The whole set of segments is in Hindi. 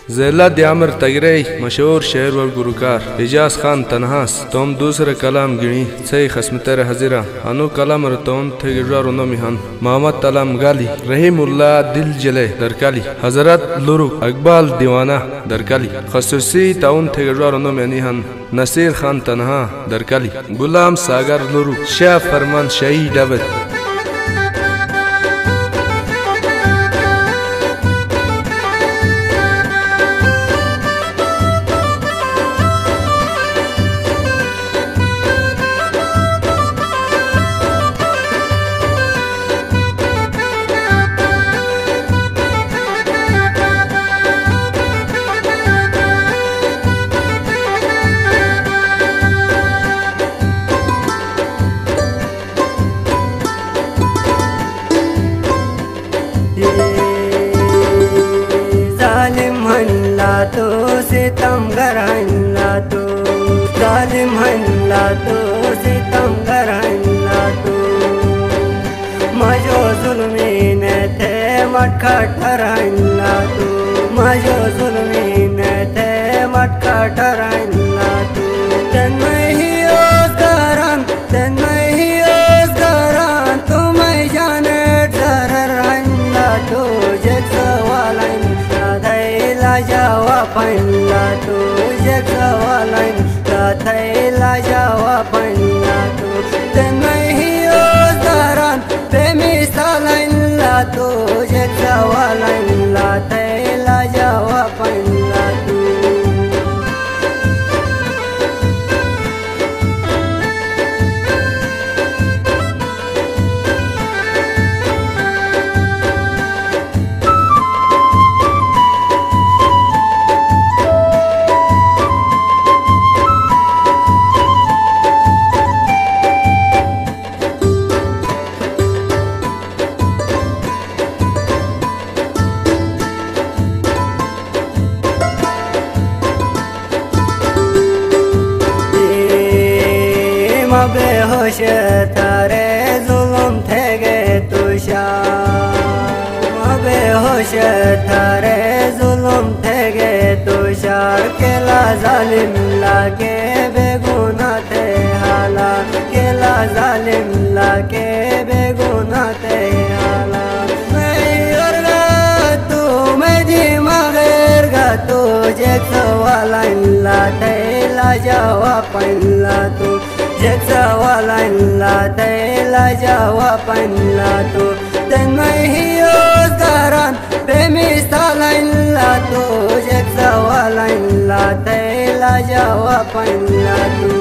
ज़ैला द्यामर तगरई मशहूर शेर व गुरुकार एजाज खान तनहास तोम दूसरा कलाम गिणी सही खस्मतर हजिरा अनु कलाम रतोन थे गिरा रोनो मिहान मोहम्मद तलाम गाली रहीमुल्ला दिल जले दरकाली हजरत लुरु अकबाल दीवाना दरकाली खसूसी ताउन थे गिरा रोनो मेनिहान नसीर खान तनहा दरकाली गुलाम सागर लुरु शाह फरमान शाही डबत जालिम हल्ला तो सितमगर हल्ला तो जालिम हल्ला तो सितमगर हल्ला तो मजो जुल्मीन थे मटखटर हल्ला तो मजो जुल्मीन थे मटखटर हल्ला तो तन्मय ही ओस्करन तन्मय ही ओस्करन तुम्हें जाने जरर हल्ला तो जगवालाइन थैला जावा पहला तो जगवालाइन थैला जावा पहला तो तन्मय ही ओस्करन बेमिसालाइन ला तो जगवालाइन थैला जावा पहला तो बेहोश थारे जुल्म थे गे तुषार बेहोश थारे जुल्म थे गे तुषार केला जालिम लागे बेगुना थे हाला केला जालिम लागे बेगुना थे हाला तू मैं दिमागेर गा तुझे सवाला इल्ला थैला जावा पहला तू जगवालाइला थैला जावा पहला तो तन्मय ही ओस्करन बेमिसालाइला तो जगवालाइला थैला जावा पहला तो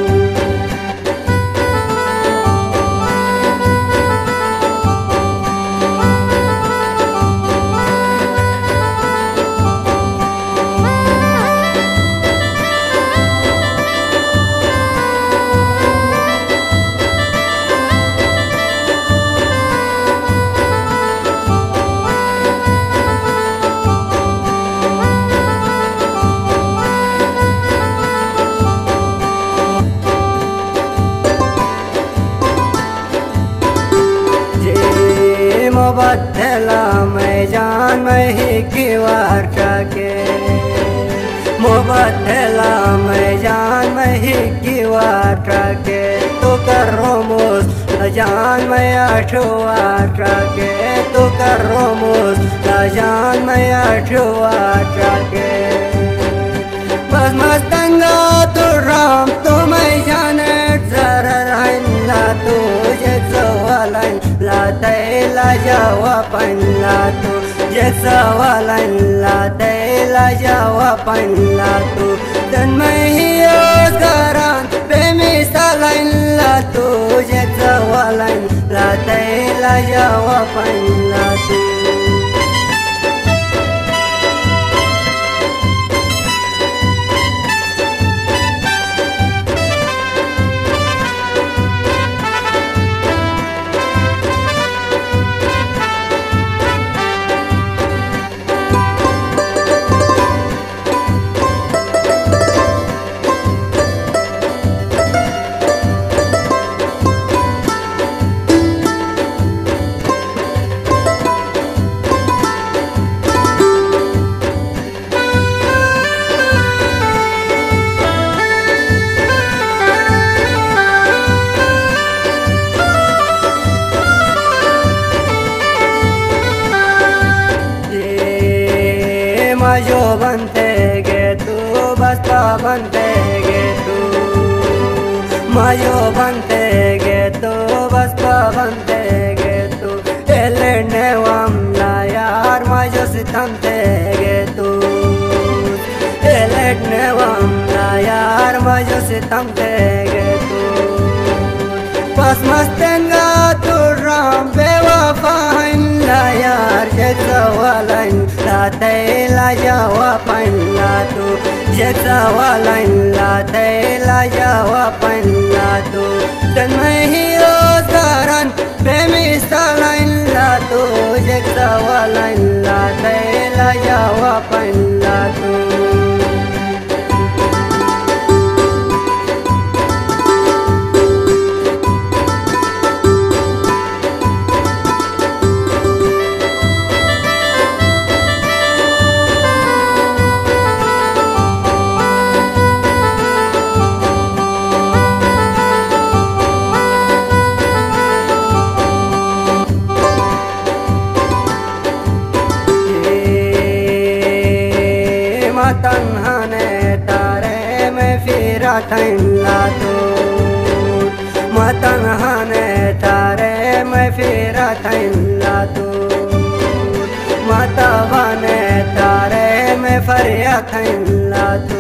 मोहब्बत मैं जान में ही किवार के मोहब्बत मैं जान में ही किवार के तो करो मुझ जान में अठवार के तो करो मुझ जान में अठवार के बस मस्तंगा तो राम तो मैं जाने जरा रहना तो जगवालाइन ला थैला जावा पहला तो जगवालाइन ला थैला जावा पहला तो तन्मय ही ओस्करन बेमिसालाइन ला तो जगवालाइन ला थैला जावा पहला तो mayo bantege tu basta bantege tu mayo bantege tu basta bantege tu elne wamla yar mayo sitantege tu elne wamla yar mayo sitantege tu pas mastenga tu rambe wafain la yar jetsawalain la tela jawapain la tu jetsawalain la tela jawapain la tu dan mahiyo saran bemisalain la tu jetsawalain la tela jawapain la tu matanhane tare me fira thainla tu matanhane tare me fira thainla tu matavane tare me farya thainla tu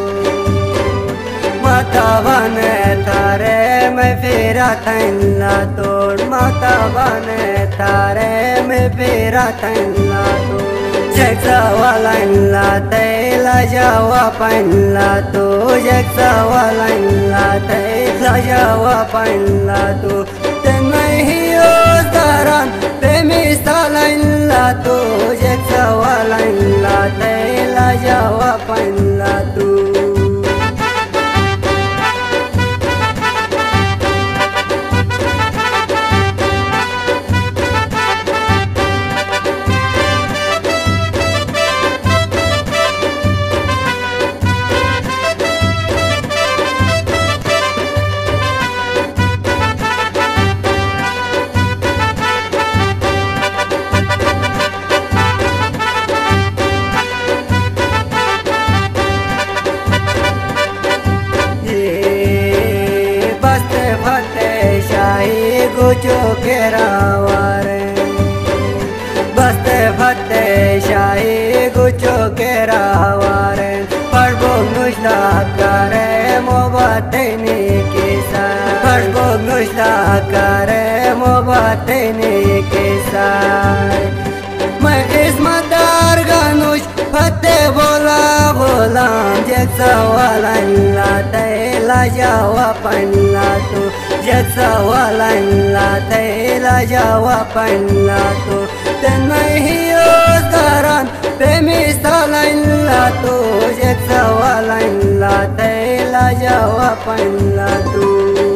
matavane tare me fira thainla tu matavane tare me fira thainla tu jetsawalain la tela jawapain la tu jetsawalain la tela jawapain la tu tenai hiyo saran bemisalain la tu jetsawalain la tela jawapain la tu गुचो के रावारे बस्ते फते शाही गुचो के रावारे पढ़बो नुशला करे मोबाते नी किसा पढ़बो नुशला करे मोबाते नी किसा मैं किस्मतदार गानुश फते बोला बोलाम जetsawalain la tela jawapain la tu jetsawalain la tela jawapain la tu tenai hiyo saran bemisalain la tu jetsawalain la tela jawapain la tu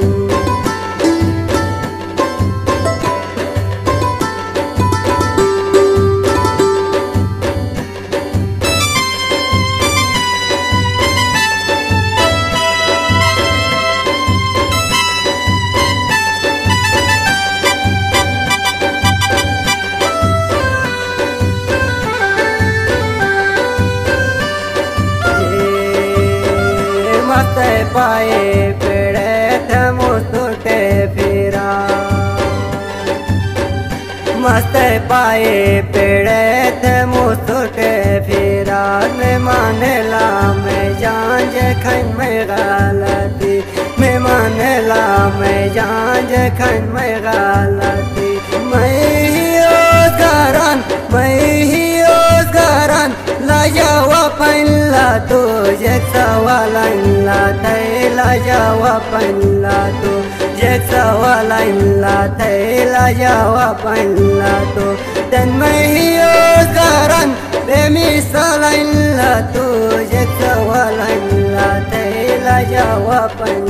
मस्ते पाए पेड़े थे मुस्तुटे फिरा मस्ते पाए पेड़े थे मुस्तुटे फिरा ने मानेला मैं जान जे खन में गलती मैं मानेला मैं जान जे खन में गलती मैं ही ओस्कारान la jawapain la tu jetsawalain la tela jawapain la tu jetsawalain la tela jawapain la tu dan mahiyo saran bemisalain la tu jetsawalain la tela jawapain